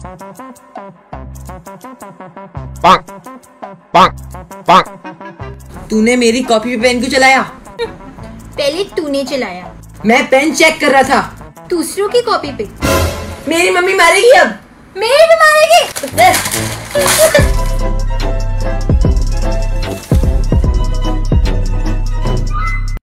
तूने मेरी कॉपी पे पेन क्यों चलाया? पहले तूने चलाया। मैं पेन चेक कर रहा था। दूसरों की कॉपी पे। मेरी मम्मी मारेगी अब। मेरी भी मारेगी।